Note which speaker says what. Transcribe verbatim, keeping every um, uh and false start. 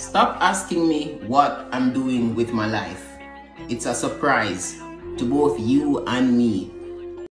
Speaker 1: Stop asking me what I'm doing with my life. It's a surprise to both you and me.